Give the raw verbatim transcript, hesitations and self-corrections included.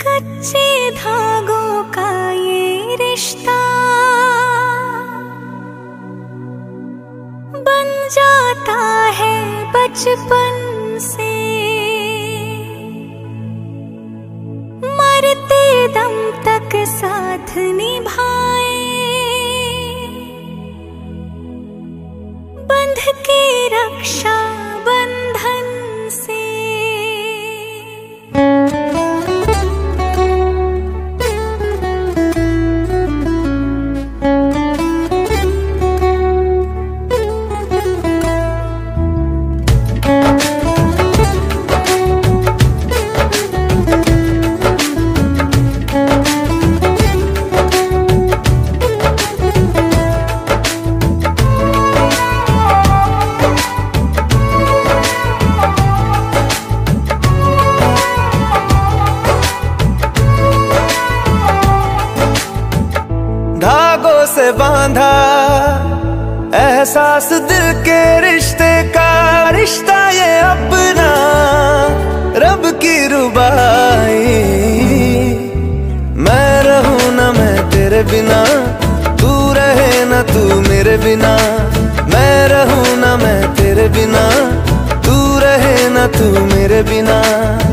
सच्चे धागों का ये रिश्ता बन जाता है बचपन से, मरते दम तक साथ निभाए, बंध के रक्षा बंधन से। धागों से बांधा एहसास दिल के रिश्ते का, रिश्ता ये अपना रब की रुबाई। मैं रहूं ना मैं तेरे बिना, तू रहे ना तू मेरे बिना। मैं रहूं ना मैं तेरे बिना, तू रहे ना तू मेरे बिना।